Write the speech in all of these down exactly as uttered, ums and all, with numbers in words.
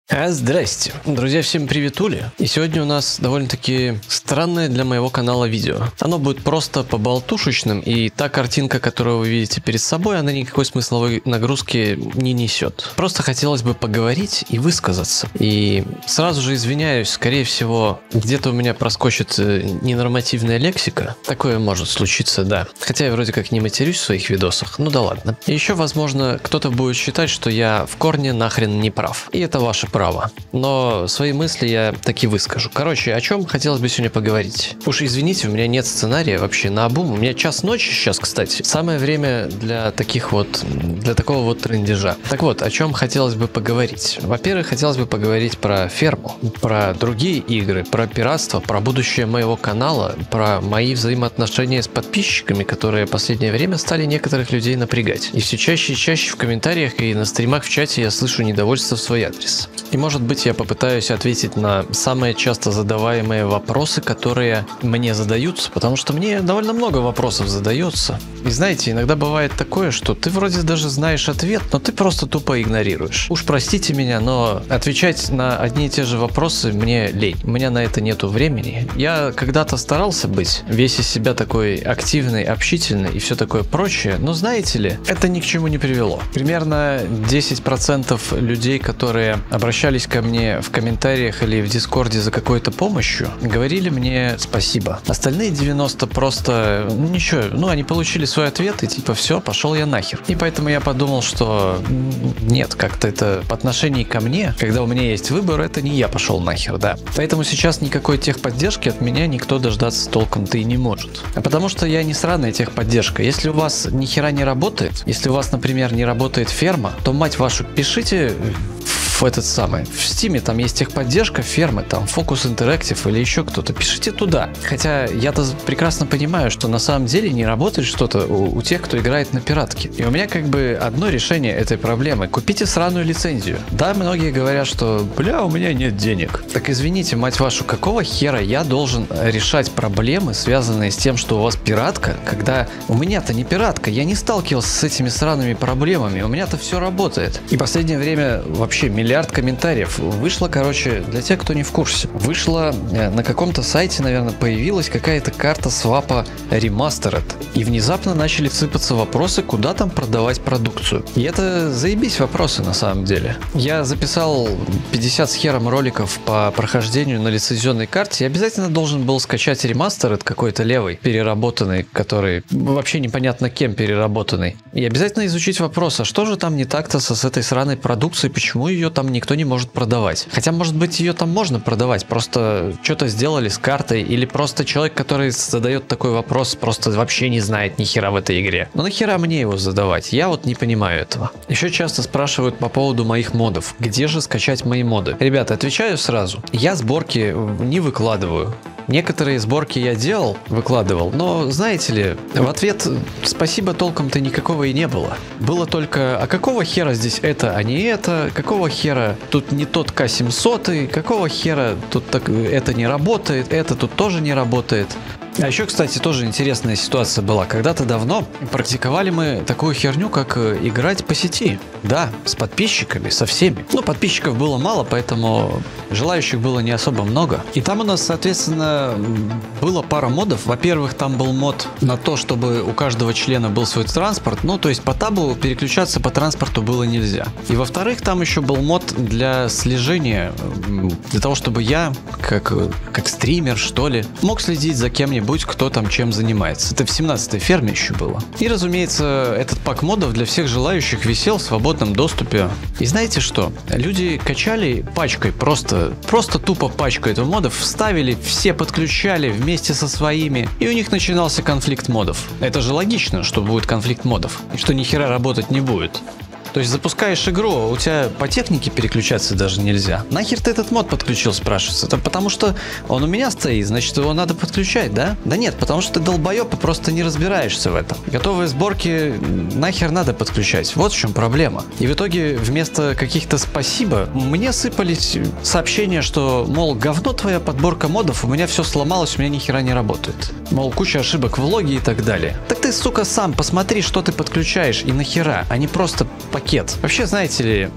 А, здрасте. Друзья, всем приветули. И сегодня у нас довольно-таки странное для моего канала видео. Оно будет просто поболтушечным, и та картинка, которую вы видите перед собой, она никакой смысловой нагрузки не несет. Просто хотелось бы поговорить и высказаться. И сразу же извиняюсь, скорее всего, где-то у меня проскочит ненормативная лексика. Такое может случиться, да. Хотя я вроде как не матерюсь в своих видосах, ну да ладно. И еще, возможно, кто-то будет считать, что я в корне нахрен не прав. И это ваше право. Право. Но свои мысли я таки выскажу. Короче, о чем хотелось бы сегодня поговорить? Уж извините, у меня нет сценария вообще наобум. У меня час ночи сейчас, кстати. Самое время для таких вот, для такого вот трындежа. Так вот, о чем хотелось бы поговорить? Во-первых, хотелось бы поговорить про ферму, про другие игры, про пиратство, про будущее моего канала, про мои взаимоотношения с подписчиками, которые в последнее время стали некоторых людей напрягать. И все чаще и чаще в комментариях и на стримах в чате я слышу недовольство в свой адрес. И может быть я попытаюсь ответить на самые часто задаваемые вопросы, которые мне задаются, потому что мне довольно много вопросов задается. И знаете, иногда бывает такое, что ты вроде даже знаешь ответ, но ты просто тупо игнорируешь. Уж простите меня, но отвечать на одни и те же вопросы мне лень. У меня на это нету времени. Я когда-то старался быть весь из себя такой активный, общительный и все такое прочее, но знаете ли, это ни к чему не привело. Примерно десять процентов людей, которые обращаются Обращались ко мне в комментариях или в Дискорде за какой-то помощью, говорили мне спасибо. Остальные девяносто просто, ну ничего, ну они получили свой ответ и типа все, пошел я нахер. И поэтому я подумал, что нет, как-то это по отношению ко мне, когда у меня есть выбор, это не я пошел нахер, да. Поэтому сейчас никакой техподдержки от меня никто дождаться толком-то и не может. А потому что я не сраная техподдержка. Если у вас ни хера не работает, если у вас, например, не работает ферма, то мать вашу, пишите в этот самый, в Steam там есть техподдержка фермы, там Focus Interactive или еще кто-то, пишите туда. Хотя я-то прекрасно понимаю, что на самом деле не работает что-то у, у тех, кто играет на пиратке. И у меня как бы одно решение этой проблемы: купите сраную лицензию. Да, многие говорят, что бля, у меня нет денег. Так извините, мать вашу, какого хера я должен решать проблемы, связанные с тем, что у вас пиратка, когда у меня-то не пиратка, я не сталкивался с этими сраными проблемами, у меня-то все работает. И в последнее время вообще миллион Миллиард комментариев. Вышло, короче, для тех, кто не в курсе. Вышло на каком-то сайте, наверное, появилась какая-то карта свапа Remastered. И внезапно начали сыпаться вопросы, куда там продавать продукцию. И это заебись вопросы на самом деле. Я записал пятьдесят с хером роликов по прохождению на лицензионной карте. Я обязательно должен был скачать Remastered какой-то левый, переработанный, который вообще непонятно кем переработанный. И обязательно изучить вопрос, а что же там не так-то с этой сраной продукцией, почему ее там никто не может продавать. Хотя, может быть, ее там можно продавать, просто что-то сделали с картой, или просто человек, который задает такой вопрос, просто вообще не знает ни хера в этой игре. Но нахера мне его задавать? Я вот не понимаю этого. Еще часто спрашивают по поводу моих модов. Где же скачать мои моды? Ребята, отвечаю сразу. Я сборки не выкладываю. Некоторые сборки я делал, выкладывал, но, знаете ли, в ответ спасибо толком-то никакого и не было. Было только, а какого хера здесь это, а не это, какого хера тут не тот К семьсот, какого хера тут так, это не работает, это тут тоже не работает. А еще, кстати, тоже интересная ситуация была. Когда-то давно практиковали мы такую херню, как играть по сети. Да, с подписчиками, со всеми. Ну, подписчиков было мало, поэтому желающих было не особо много. И там у нас, соответственно, было пара модов. Во-первых, там был мод на то, чтобы у каждого члена был свой транспорт. Ну, то есть по табу переключаться по транспорту было нельзя. И во-вторых, там еще был мод для слежения, для того, чтобы я, как, как стример, что ли, мог следить за кем-нибудь, кто там чем занимается. Это в семнадцатой ферме еще было. И, разумеется, этот пак модов для всех желающих висел в свободном доступе. И знаете что? Люди качали пачкой, просто, просто тупо пачкой этого модов, вставили, все подключали вместе со своими, и у них начинался конфликт модов. Это же логично, что будет конфликт модов, и что ни хера работать не будет. То есть запускаешь игру, а у тебя по технике переключаться даже нельзя. Нахер ты этот мод подключил, спрашивается? Это потому что он у меня стоит, значит его надо подключать, да? Да нет, потому что ты долбоеб и просто не разбираешься в этом. Готовые сборки нахер надо подключать. Вот в чем проблема. И в итоге вместо каких-то спасибо мне сыпались сообщения, что, мол, говно твоя подборка модов, у меня все сломалось, у меня ни хера не работает. Мол, куча ошибок в логе и так далее. Так ты, сука, сам посмотри, что ты подключаешь и нахера, а не просто пакет. Вообще, знаете ли,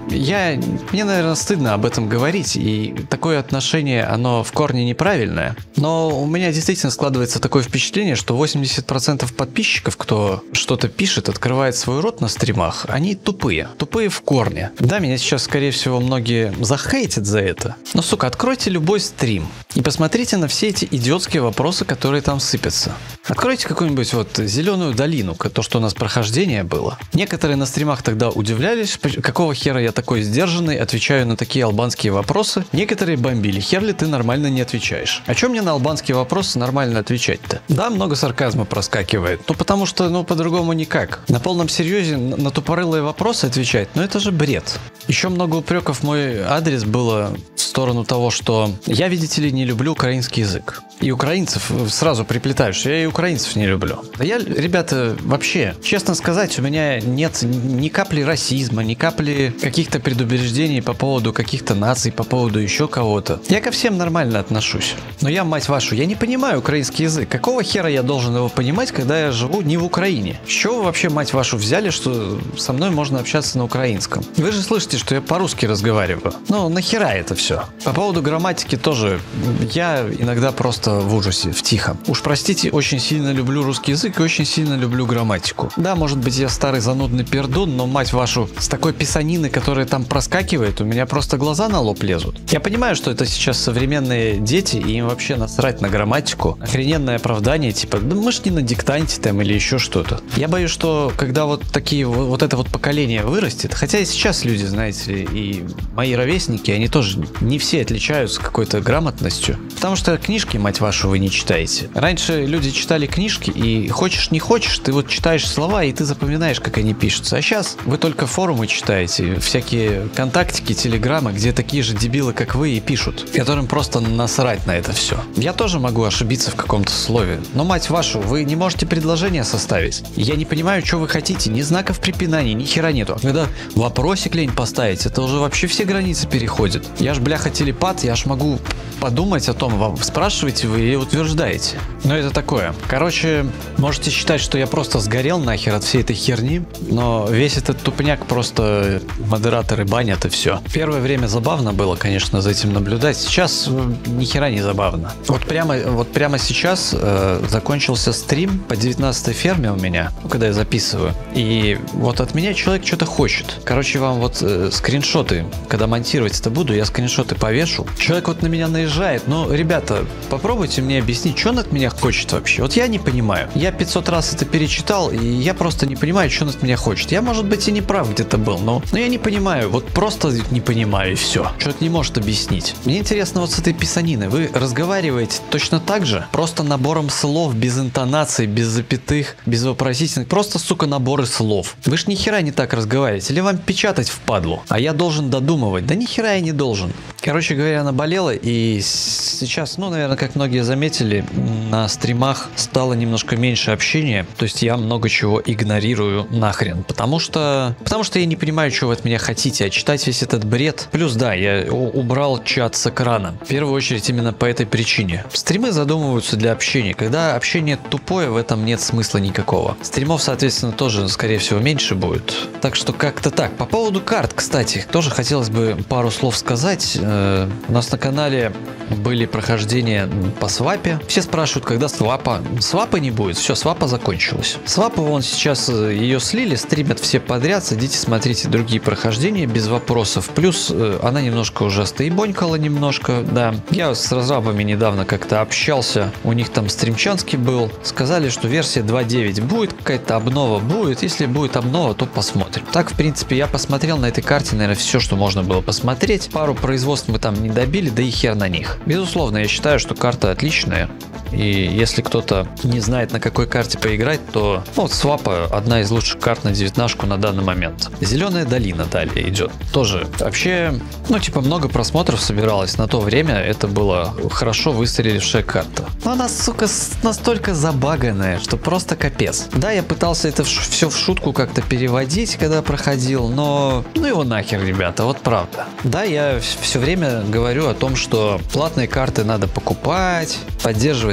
я, мне, наверное, стыдно об этом говорить, и такое отношение, оно в корне неправильное, но у меня действительно складывается такое впечатление, что восемьдесят процентов подписчиков, кто что-то пишет, открывает свой рот на стримах, они тупые, тупые в корне. Да, меня сейчас, скорее всего, многие захейтят за это, но, сука, откройте любой стрим и посмотрите на все эти идиотские вопросы, которые там сыпятся. Откройте какую-нибудь вот зеленую долину, то, что у нас прохождение было. Некоторые на стримах тогда удивлялись, какого хера я такой сдержанный, отвечаю на такие албанские вопросы. Некоторые бомбили, хер ли ты нормально не отвечаешь. А чем мне на албанские вопросы нормально отвечать-то? Да, много сарказма проскакивает, ну потому что, ну по-другому никак. На полном серьезе на тупорылые вопросы отвечать, ну это же бред. Еще много упреков в мой адрес было в сторону того, что я, видите ли, не люблю украинский язык. И украинцев сразу приплетаю, что я и украинцев не люблю. Да я, ребята, вообще, честно сказать, у меня нет ни капли расизма, ни капли каких-то предубеждений по поводу каких-то наций, по поводу еще кого-то. Я ко всем нормально отношусь. Но я, мать вашу, я не понимаю украинский язык. Какого хера я должен его понимать, когда я живу не в Украине? С чего вы вообще, мать вашу, взяли, что со мной можно общаться на украинском? Вы же слышите, что я по-русски разговариваю. Ну, нахера это все? По поводу грамматики тоже. Я иногда просто в ужасе, в тихом. Уж простите, очень сильно люблю русский язык и очень сильно люблю грамматику. Да, может быть, я старый занудный пердун, но, мать вашу, с такой писаниной, которая там проскакивает, у меня просто глаза на лоб лезут. Я понимаю, что это сейчас современные дети, и им вообще насрать на грамматику. Охрененное оправдание, типа, да мы ж не на диктанте там или еще что-то. Я боюсь, что когда вот такие, вот это вот поколение вырастет, хотя и сейчас люди, знаете ли, и мои ровесники, они тоже не все отличаются какой-то грамотностью, потому что книжки, мать вашу, вы не читаете. Раньше люди читали книжки, и хочешь не хочешь, ты вот читаешь слова, и ты запоминаешь, как они пишутся. А сейчас вы только форумы читаете, всякие контактики, телеграммы, где такие же дебилы, как вы, и пишут, которым просто насрать на это все. Я тоже могу ошибиться в каком-то слове, но, мать вашу, вы не можете предложение составить. Я не понимаю, что вы хотите, ни знаков препинаний, ни хера нету. А когда вопросик лень поставить, это уже вообще все границы переходит. Я ж, бляха, телепат, я ж могу подумать о том, вам спрашиваете вы или утверждаете. Но это такое. Короче, можете считать, что я просто сгорел нахер от всей этой херни, но весь этот тупняк просто модераторы банят и все. Первое время забавно было, конечно, за этим наблюдать. Сейчас ни хера не забавно. Вот прямо, вот прямо сейчас э, закончился стрим по девятнадцатой ферме у меня, ну, когда я записываю. И вот от меня человек что-то хочет. Короче, вам вот э, скриншоты, когда монтировать это буду, я скриншоты повешу. Человек вот на меня наезжает. Ну, ребята, попробуйте мне объяснить, что он от меня хочет вообще. Вот я не понимаю. Я пятьсот раз это перечитал, и я просто не понимаю, что он от меня хочет. Я, может быть, и не прав где-то был, но, но я не понимаю. Вот просто не понимаю, и все. Человек не может объяснить. Мне интересно вот с этой писаниной. Вы разговариваете точно так же? Просто набором слов, без интонации, без запятых, без вопросительных. Просто, сука, наборы слов. Вы ж ни хера не так разговариваете. Или вам печатать впадлу? А я должен додумывать. Да ни хера я не должен. Короче говоря, наболела, и сейчас, ну, наверное, как многие заметили, на стримах стало немножко меньше общения. То есть я много чего игнорирую нахрен. Потому что... Потому что я не понимаю, что вы от меня хотите. А читать весь этот бред... Плюс, да, я убрал чат с экрана. В первую очередь именно по этой причине. Стримы задумываются для общения. Когда общение тупое, в этом нет смысла никакого. Стримов, соответственно, тоже, скорее всего, меньше будет. Так что как-то так. По поводу карт, кстати, тоже хотелось бы пару слов сказать. У нас на канале были прохождения по свапе. Все спрашивают, когда свапа. Свапа не будет, все, свапа закончилась. Свапа, вон сейчас ее слили, стримят все подряд. Садите, смотрите другие прохождения без вопросов. Плюс она немножко уже стоебонькала немножко, да. Я с разрабами недавно как-то общался. У них там стримчанский был. Сказали, что версия два девять будет, какая-то обнова будет. Если будет обнова, то посмотрим. Так, в принципе, я посмотрел на этой карте, наверное, все, что можно было посмотреть. Пару производств мы там не добили, да и хер на них. Безусловно, я считаю, что карта отличная. И если кто-то не знает, на какой карте поиграть, то ну, вот свапа одна из лучших карт на девятнашку на данный момент. Зеленая долина далее идет. Тоже вообще, ну типа много просмотров собиралось. На то время это было хорошо выстрелившая карта. Но она, сука, настолько забаганная, что просто капец. Да, я пытался это все в шутку как-то переводить, когда проходил, но ну его нахер, ребята, вот правда. Да, я все время говорю о том, что платные карты надо покупать, поддерживать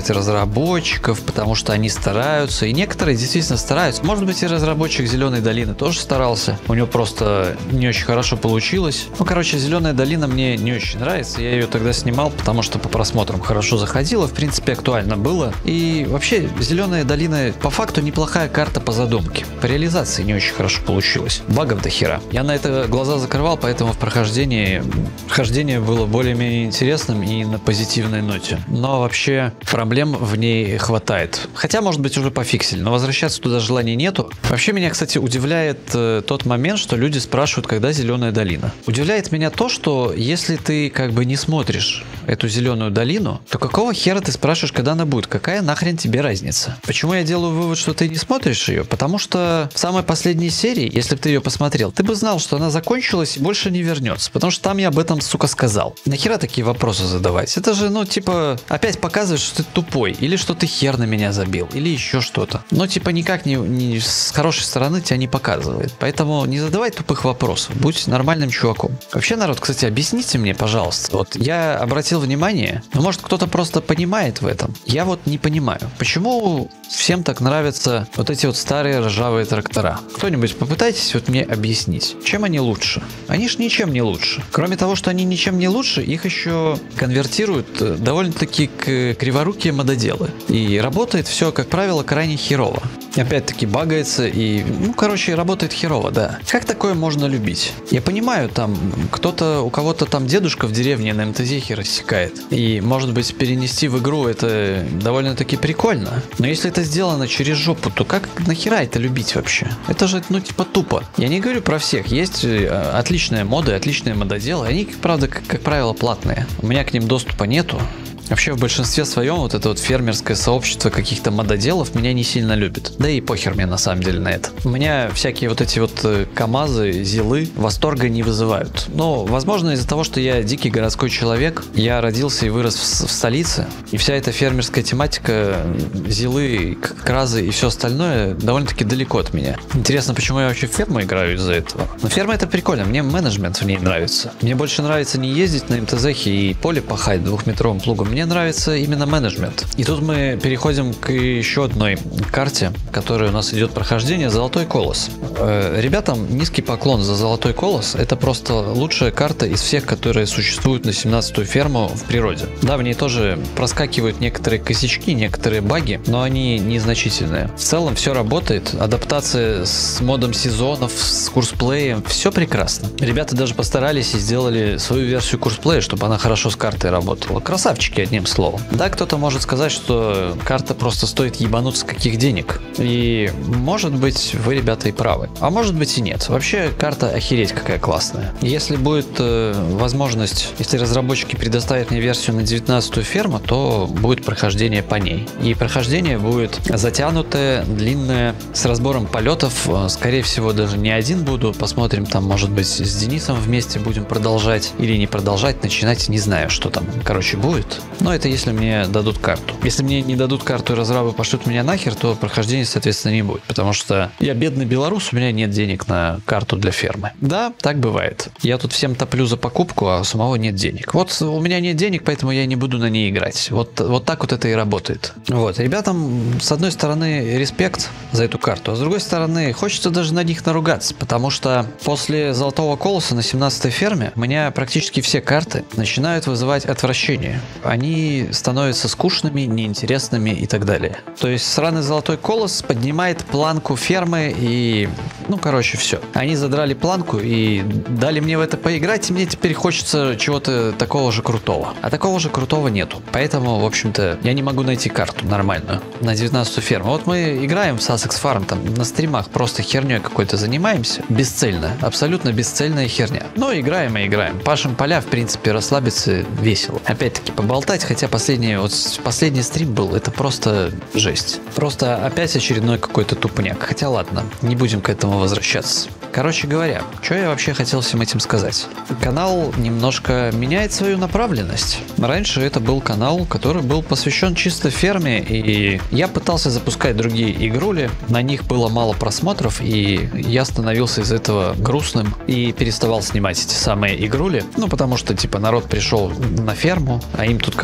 поддерживать разработчиков, потому что они стараются, и некоторые действительно стараются. Может быть, и разработчик «Зеленой долины» тоже старался, у него просто не очень хорошо получилось. Ну, короче, «Зеленая долина» мне не очень нравится, я ее тогда снимал, потому что по просмотрам хорошо заходила, в принципе, актуально было. И вообще, «Зеленая долина» по факту неплохая карта по задумке. По реализации не очень хорошо получилось. Багов до хера. Я на это глаза закрывал, поэтому в прохождении хождение было более-менее интересным и на позитивной ноте. Но вообще проблем в ней хватает. Хотя, может быть, уже пофиксили, но возвращаться туда желания нету. Вообще меня, кстати, удивляет э, тот момент, что люди спрашивают, когда «Зеленая долина». Удивляет меня то, что если ты как бы не смотришь эту «Зеленую долину», то какого хера ты спрашиваешь, когда она будет? Какая нахрен тебе разница? Почему я делаю вывод, что ты не смотришь ее? Потому что в самой последней серии, если бы ты ее посмотрел, ты бы знал, что она закончилась и больше не вернется. Потому что там я об этом, сука, сказал. Нахера такие вопросы задавать? Это же, ну, типа, опять показывает, что ты тупой. Или что ты хер на меня забил. Или еще что-то. Но, типа, никак не, не с хорошей стороны тебя не показывает. Поэтому не задавай тупых вопросов. Будь нормальным чуваком. Вообще, народ, кстати, объясните мне, пожалуйста. Вот я обратил внимание, ну, может, кто-то просто понимает в этом. Я вот не понимаю, почему всем так нравятся вот эти вот старые ржавые трактора. Кто-нибудь попытайтесь вот мне объяснить, чем они лучше? Они ж ничем не лучше. Кроме того, что они ничем не лучше, их еще конвертируют довольно-таки к криворукие мододелы. И работает все, как правило, крайне херово. Опять-таки багается и, ну, короче, работает херово, да. Как такое можно любить? Я понимаю, там кто-то, у кого-то там дедушка в деревне на эм тэ зехе рассекает. И, может быть, перенести в игру это довольно-таки прикольно. Но если это сделано через жопу, то как нахера это любить вообще? Это же, ну, типа тупо. Я не говорю про всех. Есть отличные моды, отличные мододелы. Они, правда, как, как правило, платные. У меня к ним доступа нету. Вообще в большинстве своем вот это вот фермерское сообщество каких-то мододелов меня не сильно любит. Да и похер мне на самом деле на это. У меня всякие вот эти вот КамАЗы, ЗИЛы восторга не вызывают. Но, возможно, из-за того, что я дикий городской человек, я родился и вырос в, в столице, и вся эта фермерская тематика, ЗИЛы, КРАЗы и все остальное довольно-таки далеко от меня. Интересно, почему я вообще в ферму играю из-за этого? Но ферма это прикольно, мне менеджмент в ней нравится. Мне больше нравится не ездить на эм тэ зехе и поле пахать двухметровым плугом. Мне нравится именно менеджмент. И тут мы переходим к еще одной карте, которая у нас идет прохождение «Золотой колос». Э, ребятам низкий поклон за «Золотой колос». Это просто лучшая карта из всех, которые существуют на семнадцатую ферму в природе. Да, в ней тоже проскакивают некоторые косячки, некоторые баги, но они незначительные. В целом все работает. Адаптация с модом сезонов, с курсплеем, все прекрасно. Ребята даже постарались и сделали свою версию курсплея, чтобы она хорошо с картой работала. Красавчики, одним словом. Да, кто-то может сказать, что карта просто стоит ебануться каких денег. И может быть вы, ребята, и правы. А может быть и нет. Вообще карта охереть какая классная. Если будет э, возможность, если разработчики предоставят мне версию на девятнадцатую ферму, то будет прохождение по ней. И прохождение будет затянутое, длинное, с разбором полетов. Скорее всего, даже не один буду. Посмотрим, там, может быть, с Денисом вместе будем продолжать или не продолжать, начинать, не знаю, что там, короче, будет. Но это если мне дадут карту. Если мне не дадут карту и разрабы пошлют меня нахер, то прохождения, соответственно, не будет. Потому что я бедный белорус, у меня нет денег на карту для фермы. Да, так бывает. Я тут всем топлю за покупку, а у самого нет денег. Вот у меня нет денег, поэтому я не буду на ней играть. Вот, вот так вот это и работает. Вот, ребятам, с одной стороны, респект за эту карту, а с другой стороны, хочется даже на них наругаться, потому что после «Золотого колоса» на семнадцатой ферме у меня практически все карты начинают вызывать отвращение. Они становятся скучными, неинтересными и так далее. То есть сраный «Золотой колос» поднимает планку фермы и... Ну, короче, все. Они задрали планку и дали мне в это поиграть, и мне теперь хочется чего-то такого же крутого. А такого же крутого нету. Поэтому, в общем-то, я не могу найти карту нормальную на девятнадцатую ферму. Вот мы играем в Sussex Farm, там на стримах просто херней какой-то занимаемся. Бесцельно. Абсолютно бесцельная херня. Но играем и играем. Пашем поля, в принципе, расслабиться весело. Опять-таки, поболтать, хотя последний, вот последний стрим был, это просто жесть. Просто опять очередной какой-то тупняк. Хотя ладно, не будем к этому возвращаться. Короче говоря, что я вообще хотел всем этим сказать? Канал немножко меняет свою направленность. Раньше это был канал, который был посвящен чисто ферме, и я пытался запускать другие игрули, на них было мало просмотров, и я становился из этого грустным и переставал снимать эти самые игрули. Ну, потому что, типа, народ пришел на ферму, а им тут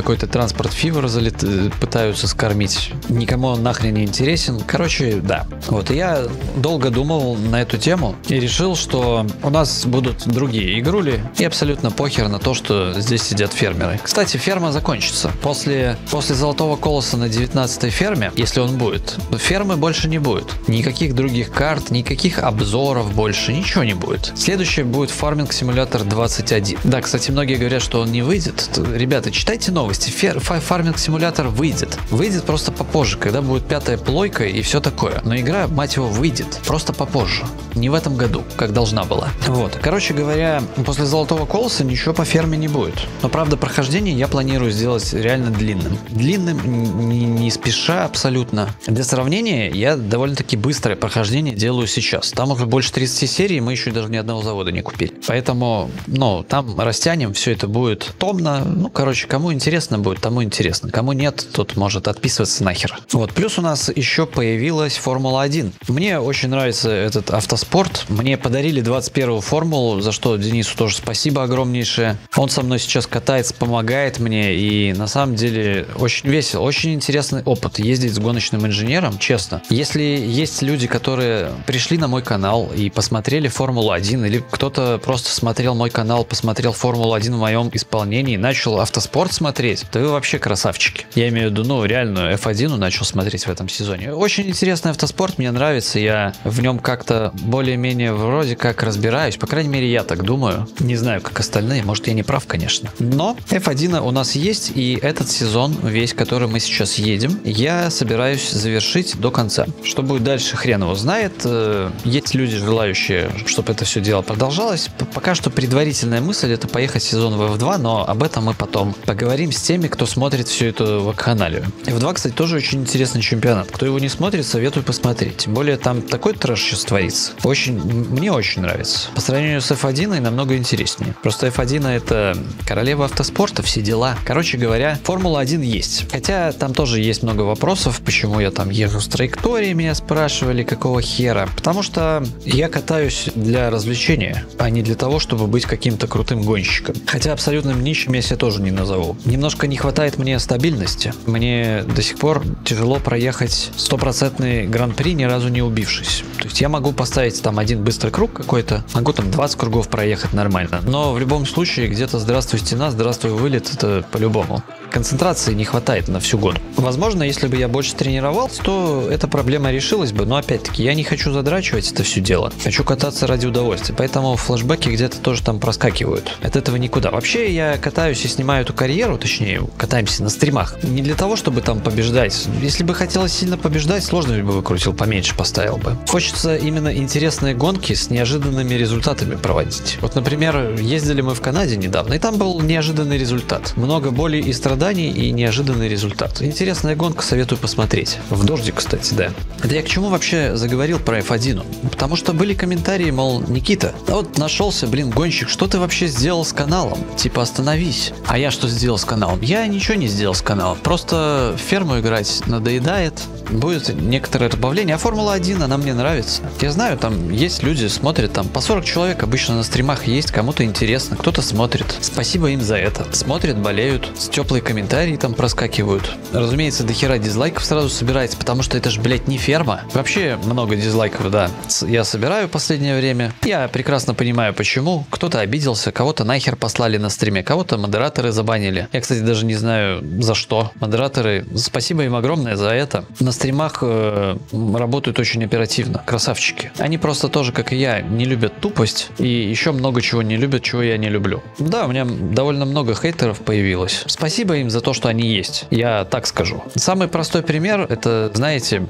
какой-то транспорт Фивер залет... пытаются скормить. Никому он нахрен не интересен. Короче, да. Вот, и я долго думал на эту тему и решил, что у нас будут другие игрули, и абсолютно похер на то, что здесь сидят фермеры. Кстати, ферма закончится. После, после Золотого Колоса на девятнадцатой ферме, если он будет, фермы больше не будет. Никаких других карт, никаких обзоров больше, ничего не будет. Следующее будет Farming Simulator двадцать один. Да, кстати, многие говорят, что он не выйдет. Ребята, читайте новости. Фер... Farming Simulator выйдет. Выйдет просто попозже, когда будет пятая плойка и все такое. Но игра, мать его, выйдет. Просто попозже. Не в этом году, как должна была. Вот. Короче говоря, после Золотого Колоса ничего по ферме не будет. Но, правда, прохождение я планирую сделать реально длинным. Длинным, не, не спеша абсолютно. Для сравнения, я довольно-таки быстрое прохождение делаю сейчас. Там уже больше тридцати серий, мы еще даже ни одного завода не купили. Поэтому, ну, там растянем, все это будет томно. Ну, короче, кому интересно будет, тому интересно. Кому нет, тот может отписываться нахер. Вот. Плюс у нас еще появилась Формула один. Мне очень нравится этот автоспорт. Мне подарили двадцать первую формулу, за что Денису тоже спасибо огромнейшее. Он со мной сейчас катается, помогает мне, и на самом деле очень весело, очень интересный опыт ездить с гоночным инженером, честно. Если есть люди, которые пришли на мой канал и посмотрели Формулу один, или кто-то просто смотрел мой канал, посмотрел Формулу один в моем исполнении, начал автоспорт смотреть, то вы вообще красавчики. Я имею в виду, ну, реальную эф один начал смотреть в этом сезоне. Очень интересный автоспорт, мне нравится, я в нем как-то более-менее вроде как разбираюсь, по крайней мере, я так думаю. Не знаю, как остальные, может, я не прав, конечно. Но эф один у нас есть, и этот сезон, весь, который мы сейчас едем, я собираюсь завершить до конца. Что будет дальше, хрен его знает. Есть люди, желающие, чтобы это все дело продолжалось. Пока что предварительная мысль — это поехать сезон в эф два, но об этом мы потом поговорим с теми, кто смотрит всю эту вакханалию. эф два, кстати, тоже очень интересный чемпионат. Кто его не смотрит, советую посмотреть. Тем более там такой трэш сейчас творится. Очень, мне очень нравится. По сравнению с эф один намного интереснее. Просто эф один — это королева автоспорта, все дела. Короче говоря, Формула один есть. Хотя там тоже есть много вопросов, почему я там езжу с траекторией, меня спрашивали, какого хера. Потому что я катаюсь для развлечения, а не для того, чтобы быть каким-то крутым гонщиком. Хотя абсолютным нищим я себя тоже не назову. Немножко не хватает мне стабильности. Мне до сих пор тяжело проехать стопроцентный гран-при, ни разу не убившись. То есть я могу поставить там один быстрый круг какой-то, могу там двадцать кругов проехать нормально. Но в любом случае где-то здравствуй стена, здравствуй вылет, это по-любому. Концентрации не хватает на всю гонку. Возможно, если бы я больше тренировался, то эта проблема решилась бы, но опять-таки я не хочу задрачивать это все дело. Хочу кататься ради удовольствия, поэтому флешбеки где-то тоже там проскакивают. От этого никуда. Вообще я катаюсь и снимаю эту карьеру, точнее катаемся на стримах, не для того, чтобы там побеждать. Если бы хотелось сильно побеждать, сложно бы выкрутил, поменьше поставил бы. Хочется именно интересные гонки с неожиданными результатами проводить. Вот, например, ездили мы в Канаде недавно, и там был неожиданный результат. Много боли и страданий, и неожиданный результат. Интересная гонка, советую посмотреть. В дождик, кстати, да. Это я к чему вообще заговорил про эф один? Потому что были комментарии, мол, Никита, а вот нашелся, блин, гонщик, что ты вообще сделал с каналом? Типа остановись. А я что сделал с каналом? Я ничего не сделал с каналом. Просто в ферму играть надоедает. Будет некоторое разбавление. А Формула один, она мне нравится. Я знаю, там есть люди, смотрят, там по сорок человек обычно на стримах есть, кому-то интересно, кто-то смотрит. Спасибо им за это. Смотрят, болеют, с теплые комментарии там проскакивают. Разумеется, до хера дизлайков сразу собирается, потому что это же, блядь, не ферма. Вообще много дизлайков, да. Я собираю в последнее время. Я прекрасно понимаю, почему. Кто-то обиделся, кого-то нахер послали на стриме, кого-то модераторы забанили. Я, кстати, даже не знаю за что. Модераторы, спасибо им огромное за это. На стримах э, работают очень оперативно. Красавчики. Они просто тоже, как и я, не любят тупость и еще много чего не любят, чего я не люблю. Да, у меня довольно много хейтеров появилось. Спасибо им за то, что они есть. Я так скажу. Самый простой пример, это, знаете,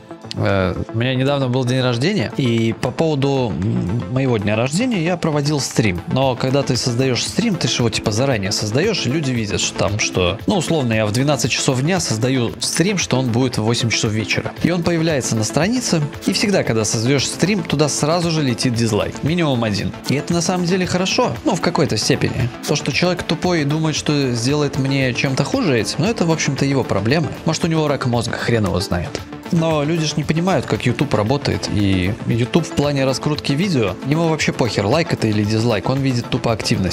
у меня недавно был день рождения, и по поводу моего дня рождения я проводил стрим. Но когда ты создаешь стрим, ты же его типа заранее создаешь, и люди видят, что там, что, ну, условно, я в двенадцать часов дня создаю стрим, что он будет в восемь часов вечера. И он появляется на странице, и всегда, когда создаешь стрим, туда сразу же летит дизлайк. Минимум один. И это на самом деле хорошо, ну, в какой-то степени. То, что человек тупой и думает, что сделает мне чем-то хуже этим, ну, это, в общем-то, его проблемы. Может, у него рак мозга, хрен его знает. Но люди ж не понимают, как YouTube работает, и YouTube в плане раскрутки видео, ему вообще похер, лайк это или дизлайк, он видит тупо активность.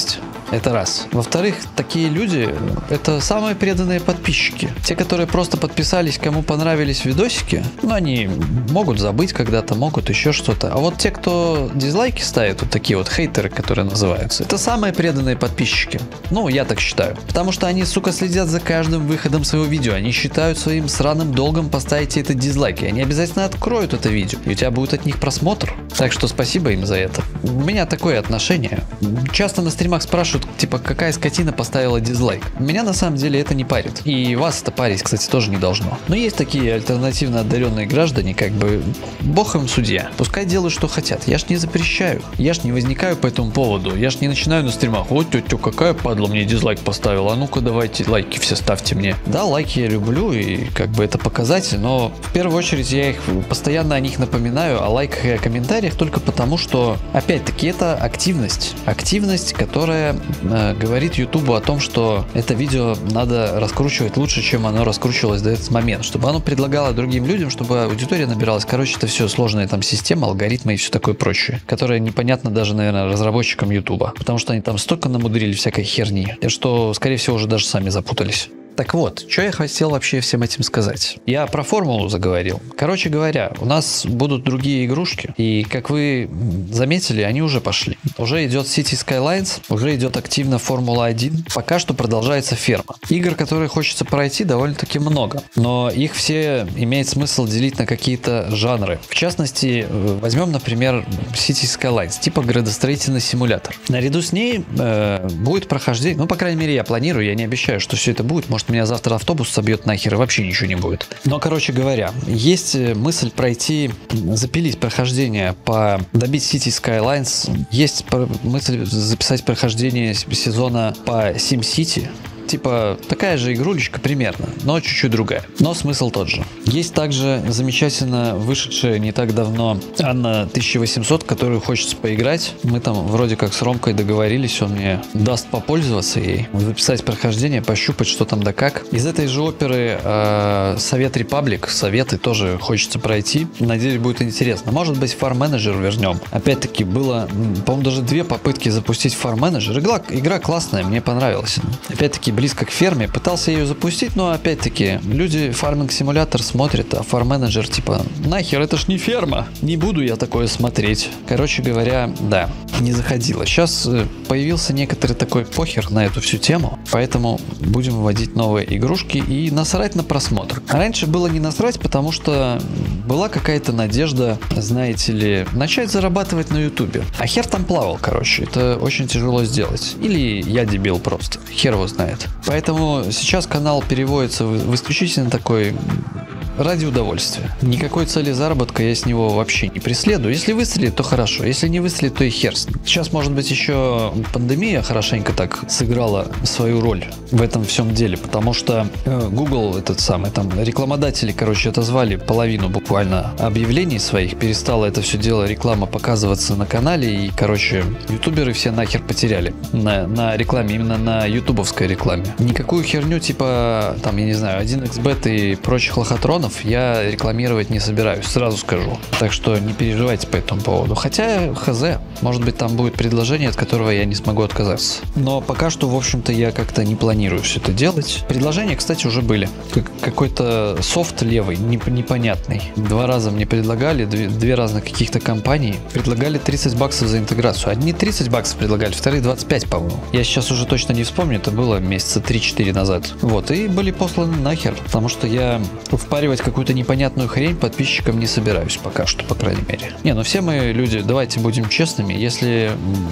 Это раз. Во-вторых, такие люди — это самые преданные подписчики. Те, которые просто подписались, кому понравились видосики, ну, они могут забыть когда-то, могут еще что-то. А вот те, кто дизлайки ставят, вот такие вот хейтеры, которые называются, это самые преданные подписчики. Ну, я так считаю. Потому что они, сука, следят за каждым выходом своего видео. Они считают своим сраным долгом поставить тебе этот дизлайк. И они обязательно откроют это видео. И у тебя будет от них просмотр. Так что спасибо им за это. У меня такое отношение. Часто на стримах спрашивают, типа, какая скотина поставила дизлайк. Меня на самом деле это не парит. И вас это парить, кстати, тоже не должно. Но есть такие альтернативно одаренные граждане, как бы, бог им судья. Пускай делают, что хотят. Я ж не запрещаю. Я ж не возникаю по этому поводу. Я ж не начинаю на стримах: вот тетя, какая падла мне дизлайк поставила. А ну-ка давайте лайки все ставьте мне. Да, лайки я люблю, и как бы это показатель, но в первую очередь я их постоянно о них напоминаю, о лайках и о комментариях, только потому, что, опять-таки, это активность. Активность, которая э, говорит Ютубу о том, что это видео надо раскручивать лучше, чем оно раскручивалось до этого момента, чтобы оно предлагало другим людям, чтобы аудитория набиралась. Короче, это все сложная там система, алгоритмы и все такое прочее, которое непонятно даже, наверное, разработчикам Ютуба, потому что они там столько намудрили всякой херни, что, скорее всего, уже даже сами запутались. Так вот, что я хотел вообще всем этим сказать? Я про формулу заговорил. Короче говоря, у нас будут другие игрушки, и, как вы заметили, они уже пошли. Уже идет City Skylines, уже идет активно Формула один, пока что продолжается ферма. Игр, которые хочется пройти, довольно-таки много, но их все имеет смысл делить на какие-то жанры. В частности, возьмем, например, City Skylines, типа градостроительный симулятор. Наряду с ней э, будет прохождение, ну, по крайней мере, я планирую, я не обещаю, что все это будет, может, меня завтра автобус собьет нахер и вообще ничего не будет. Но, короче говоря, есть мысль пройти, запилить прохождение по добить City Skylines, есть мысль записать прохождение сезона по SimCity. Типа такая же игрулечка примерно, но чуть-чуть другая. Но смысл тот же. Есть также замечательно вышедшая не так давно Анна тысяча восемьсот, которую хочется поиграть. Мы там вроде как с Ромкой договорились, он мне даст попользоваться ей, записать прохождение, пощупать, что там да как. Из этой же оперы э, Совет Репаблик, Советы тоже хочется пройти. Надеюсь, будет интересно. Может быть, Farm Manager вернем. Опять-таки было, по-моему, даже две попытки запустить Farm Manager. Игра, игра классная, мне понравилась. Опять-таки близко к ферме, пытался ее запустить, но опять-таки люди фарминг-симулятор смотрят, а фарм-менеджер типа: нахер, это ж не ферма, не буду я такое смотреть. Короче говоря, да, не заходило. Сейчас появился некоторый такой похер на эту всю тему, поэтому будем вводить новые игрушки и насрать на просмотр. А раньше было не насрать, потому что была какая-то надежда, знаете ли, начать зарабатывать на ютубе. А хер там плавал, короче, это очень тяжело сделать. Или я дебил просто, хер его знает. Поэтому сейчас канал переводится в исключительно такой ради удовольствия. Никакой цели заработка я с него вообще не преследую. Если выстрелит, то хорошо. Если не выстрелит, то и хер с ним. Сейчас, может быть, еще пандемия хорошенько так сыграла свою роль в этом всем деле, потому что Google, этот самый, там, рекламодатели, короче, отозвали половину буквально объявлений своих, перестала это все дело, реклама, показываться на канале, и, короче, ютуберы все нахер потеряли на, на рекламе, именно на ютубовской рекламе. Никакую херню, типа, там, я не знаю, один икс бет и прочих лохотронов я рекламировать не собираюсь, сразу скажу. Так что не переживайте по этому поводу. Хотя, хз, может быть, там будет предложение, от которого я не смогу отказаться. Но пока что, в общем-то, я как-то не планирую все это делать. Предложения, кстати, уже были. Как- какой-то софт левый, неп- непонятный. Два раза мне предлагали, две, две разных каких-то компании. Предлагали тридцать баксов за интеграцию. Одни тридцать баксов предлагали, вторые двадцать пять, по-моему. Я сейчас уже точно не вспомню, это было месяца три-четыре назад. Вот, и были посланы нахер, потому что я впаривать какую-то непонятную хрень подписчикам не собираюсь пока что, по крайней мере. Не, ну все мы люди, давайте будем честными, если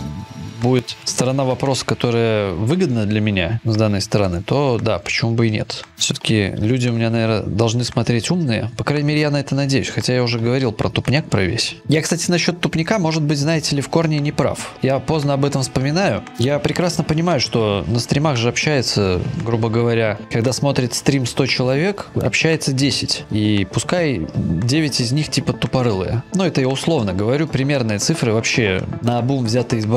будет сторона вопроса, которая выгодна для меня с данной стороны, то да, почему бы и нет. Все-таки люди у меня, наверное, должны смотреть умные. По крайней мере, я на это надеюсь. Хотя я уже говорил про тупняк, про весь. Я, кстати, насчет тупняка, может быть, знаете ли, в корне не прав. Я поздно об этом вспоминаю. Я прекрасно понимаю, что на стримах же общается, грубо говоря, когда смотрит стрим сто человек, общается десять. И пускай девять из них типа тупорылые. Но это я условно говорю, примерные цифры вообще наобум взятые из башки.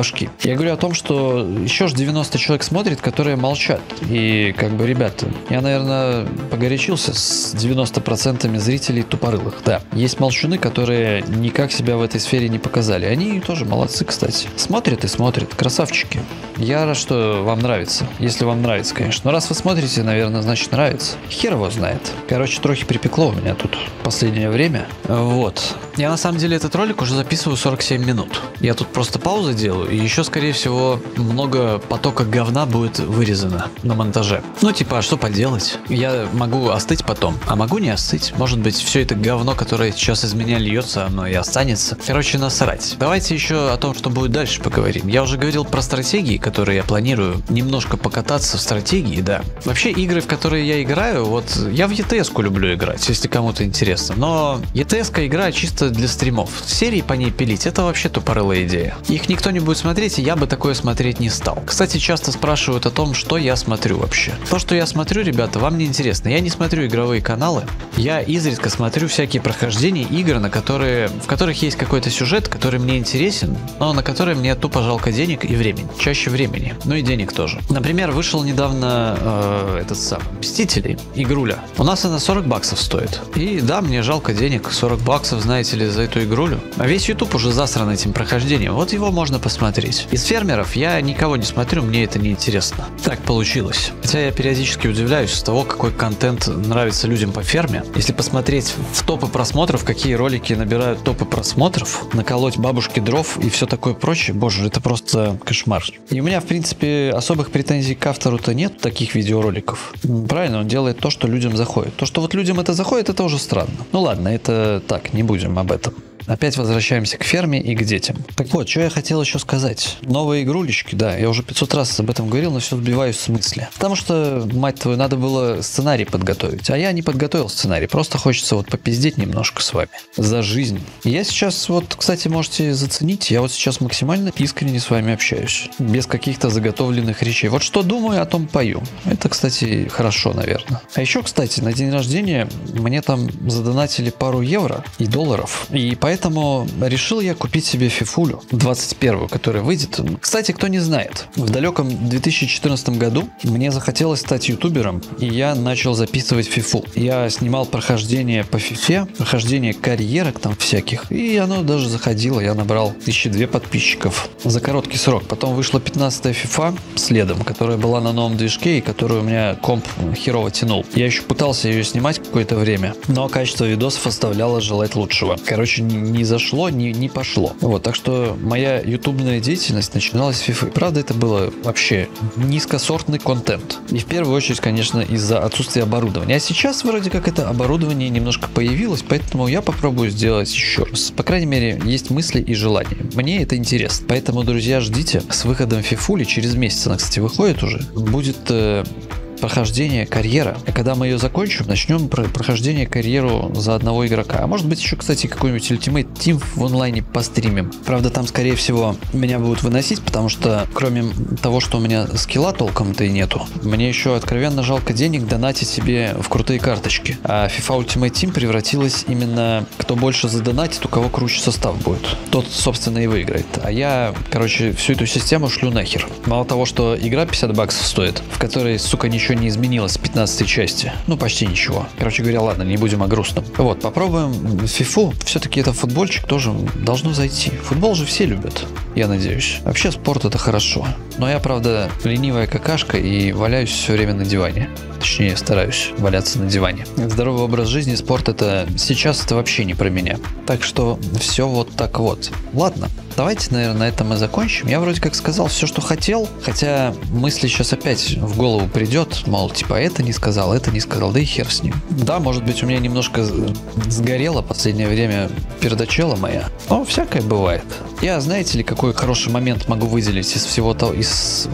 Я говорю о том, что еще ж девяносто человек смотрит, которые молчат. И как бы, ребята, я, наверное, погорячился с девяноста процентами зрителей тупорылых. Да, есть молчуны, которые никак себя в этой сфере не показали. Они тоже молодцы, кстати. Смотрят и смотрят. Красавчики. Я рад, что вам нравится. Если вам нравится, конечно. Но раз вы смотрите, наверное, значит нравится. Хер его знает. Короче, трохи припекло у меня тут в последнее время. Вот. Я на самом деле этот ролик уже записываю сорок семь минут. Я тут просто паузы делаю, и еще, скорее всего, много потока говна будет вырезано на монтаже. Ну, типа, а что поделать? Я могу остыть потом, а могу не остыть. Может быть, все это говно, которое сейчас из меня льется, оно и останется. Короче, насрать. Давайте еще о том, что будет дальше, поговорим. Я уже говорил про стратегии, которые я планирую немножко покататься в стратегии, да. Вообще, игры, в которые я играю, вот я в и ти эс-ку люблю играть, если кому-то интересно. Но и ти эс-ка игра чисто для стримов. Серии по ней пилить — это вообще тупорылая идея. Их никто не будет смотреть, и я бы такое смотреть не стал. Кстати, часто спрашивают о том, что я смотрю вообще. То, что я смотрю, ребята, вам не интересно. Я не смотрю игровые каналы. Я изредка смотрю всякие прохождения игр, на которые, в которых есть какой-то сюжет, который мне интересен, но на который мне тупо жалко денег и времени. Чаще времени. Ну и денег тоже. Например, вышел недавно э, этот сам Мстители, игруля. У нас она сорок баксов стоит. И да, мне жалко денег. сорок баксов, знаете ли, за эту игрулю. А весь YouTube уже засран этим прохождением. Вот его можно посмотреть. Из фермеров я никого не смотрю, мне это не интересно. Так получилось. Хотя я периодически удивляюсь с того, какой контент нравится людям по ферме. Если посмотреть в топы просмотров, какие ролики набирают топы просмотров, наколоть бабушки дров и все такое прочее, боже, это просто кошмар. И у меня, в принципе, особых претензий к автору-то нет таких видеороликов. Правильно, он делает то, что людям заходит. То, что вот людям это заходит, это уже странно. Ну ладно, это так, не будем об этом. Опять возвращаемся к ферме и к детям. Так вот, что я хотел еще сказать. Новые игрулечки, да, я уже пятьсот раз об этом говорил, но все сбиваюсь с мысли. Потому что, мать твою, надо было сценарий подготовить. А я не подготовил сценарий, просто хочется вот попиздеть немножко с вами. За жизнь. И я сейчас вот, кстати, можете заценить, я вот сейчас максимально искренне с вами общаюсь. Без каких-то заготовленных речей. Вот что думаю, о том пою. Это, кстати, хорошо, наверное. А еще, кстати, на день рождения мне там задонатили пару евро и долларов. И поэтому Поэтому решил я купить себе фифулю двадцать первую, которая выйдет. Кстати, кто не знает, в далеком две тысячи четырнадцатом году мне захотелось стать ютубером, и я начал записывать фифу. Я снимал прохождение по фифе, прохождение карьерок там всяких, и оно даже заходило. Я набрал тысячи две подписчиков за короткий срок. Потом вышла пятнадцатая фифа следом, которая была на новом движке и которую у меня комп херово тянул. Я еще пытался ее снимать какое-то время, но качество видосов оставляло желать лучшего. Короче, не зашло, не, не пошло. Вот, так что моя ютубная деятельность начиналась с фифы. Правда, это было вообще низкосортный контент. И в первую очередь, конечно, из-за отсутствия оборудования. А сейчас вроде как это оборудование немножко появилось, поэтому я попробую сделать еще раз. По крайней мере, есть мысли и желания. Мне это интересно. Поэтому, друзья, ждите. С выходом фифули, через месяц она, кстати, выходит уже, будет... Э, прохождение карьера. И когда мы ее закончим, начнем про прохождение карьеру за одного игрока. А может быть еще, кстати, какой-нибудь Ultimate Team в онлайне постримим. Правда, там, скорее всего, меня будут выносить, потому что, кроме того, что у меня скилла толком-то и нету, мне еще откровенно жалко денег донатить себе в крутые карточки. А FIFA Ultimate Team превратилась именно, кто больше задонатит, у кого круче состав будет. Тот, собственно, и выиграет. А я, короче, всю эту систему шлю нахер. Мало того, что игра пятьдесят баксов стоит, в которой, сука, ничего не изменилось с пятнадцатой части. Ну, почти ничего. Короче говоря, ладно, не будем о грустном. Вот, попробуем фифу. Все-таки это футбольчик тоже должно зайти. Футбол же все любят, я надеюсь. Вообще спорт это хорошо. Но я, правда, ленивая какашка и валяюсь все время на диване. Точнее, стараюсь валяться на диване. Здоровый образ жизни, спорт это сейчас это вообще не про меня. Так что все вот так вот. Ладно, давайте, наверное, на этом и закончим. Я вроде как сказал все, что хотел. Хотя мысли сейчас опять в голову придет. Мол, типа, это не сказал, это не сказал, да и хер с ним. Да, может быть, у меня немножко сгорело последнее время пердачела моя. Но всякое бывает. Я, знаете ли, какой хороший момент могу выделить из всего того, из вот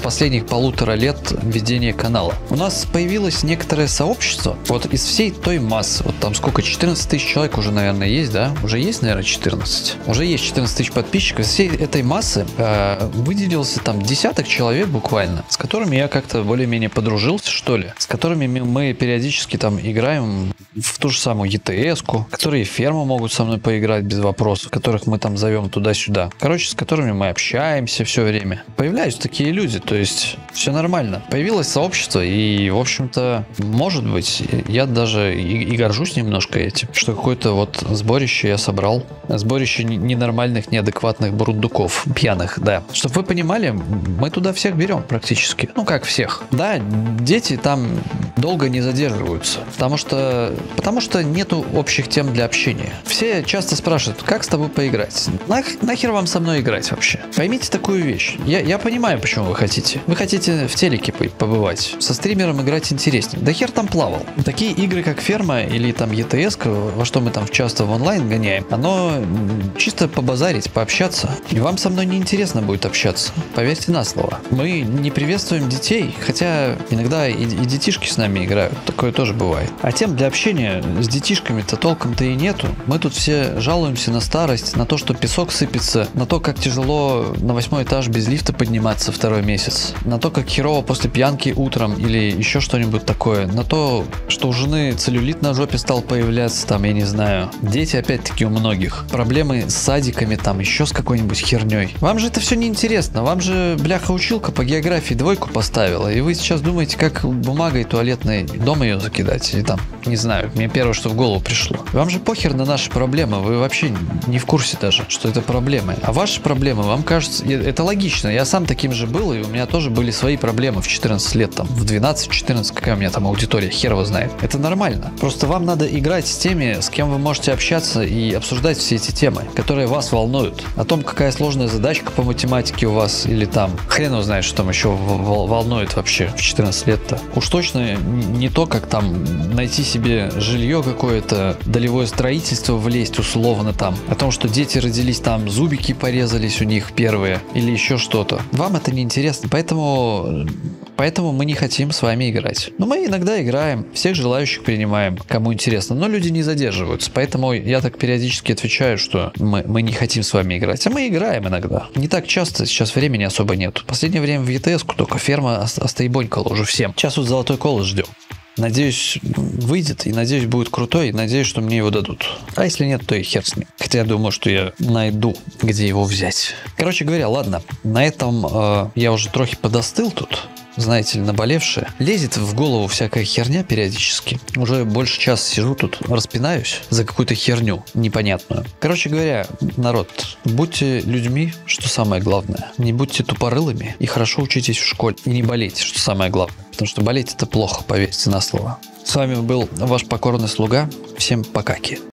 последних полутора лет ведения канала. У нас появилось некоторое сообщество, вот из всей той массы, вот там сколько, четырнадцать тысяч человек уже, наверное, есть, да? Уже есть, наверное, четырнадцать? Уже есть четырнадцать тысяч подписчиков. Из всей этой массы э, выделился там десяток человек буквально, с которыми я как-то более-менее подружился, что ли, с которыми мы периодически там играем в ту же самую и тэ эс-ку, которые в ферму могут со мной поиграть без вопросов, которых мы там зовем туда-сюда. Короче, с которыми мы общаемся все время. Появляются такие люди, то есть все нормально. Появилось сообщество, и, в общем-то, может быть, я даже и, и горжусь немножко этим, что какое-то вот сборище я собрал. Сборище ненормальных, неадекватных бурундуков, пьяных, да. Чтобы вы понимали, мы туда всех берем практически. Ну, как всех. Да, дети там долго не задерживаются, потому что, потому что нету общих тем для общения. Все часто спрашивают, как с тобой поиграть? Нах, нахер вам со мной играть вообще? Поймите такую вещь. Я, я понимаю, почему вы хотите. Вы хотите в телеке побывать. Со стримером играть интереснее. Да хер там плавал. Такие игры, как Ферма или там и тэ эс, во что мы там часто в онлайн гоняем, оно чисто побазарить, пообщаться. И вам со мной не интересно будет общаться. Поверьте на слово. Мы не приветствуем детей, хотя иногда и, и детишки с нами играют. Такое тоже бывает. А тем для общения с детишками-то толком-то и нету. Мы тут все жалуемся на старость, на то, что песок сыпется, на то, как тяжело на восьмой этаж без лифта подниматься второй месяц, на то, как херово после пьянки утром или еще что-нибудь такое, на то, что у жены целлюлит на жопе стал появляться, там, я не знаю. Дети, опять-таки, у многих. Проблемы с садиками, там, еще с какой-нибудь херней. Вам же это все не интересно. Вам же бляха-училка по географии двойку поставила, и вы сейчас думаете, как бумагой туалетной дома ее закидать, или там, не знаю, мне первое, что в голову пришло. Вам же похер на наши проблемы, вы вообще не в курсе даже, что это проблемы. А ваши проблемы, вам кажется, это логично. Я сам таким же был, и у меня тоже были свои проблемы в четырнадцать лет, там, в двенадцать-четырнадцать, какая у меня там аудитория, хер его знает. Это нормально. Просто вам надо играть с теми, с кем вы можете общаться и обсуждать все эти темы, которые вас волнуют. О том, какая сложная задачка по математике у вас, или там, хрен его знает, что там еще волнует вообще в четырнадцать лет-то. Уж точно не то, как там найти себе жилье какое-то, долевое строительство влезть условно там, о том, что дети родились там, зубики порезались у них первые, или еще что-то. Вам это не интересно, поэтому... Поэтому мы не хотим с вами играть. Но мы иногда играем, всех желающих принимаем, кому интересно, но люди не задерживаются. Поэтому я так периодически отвечаю, что мы, мы не хотим с вами играть. А мы играем иногда. Не так часто, сейчас времени особо нет. В последнее время в и тэ эс-ку только Ферма остаебонькала уже всем. Сейчас вот золотой колос ждем. Надеюсь, выйдет, и надеюсь, будет крутой, и надеюсь, что мне его дадут. А если нет, то и хер с ним. Хотя я думаю, что я найду, где его взять. Короче говоря, ладно, на этом э, я уже трохи подостыл тут. Знаете ли, наболевшее. Лезет в голову всякая херня периодически. Уже больше часа сижу тут, распинаюсь за какую-то херню непонятную. Короче говоря, народ, будьте людьми, что самое главное. Не будьте тупорылыми и хорошо учитесь в школе. И не болейте, что самое главное. Потому что болеть это плохо, поверьте на слово. С вами был ваш покорный слуга. Всем покаки.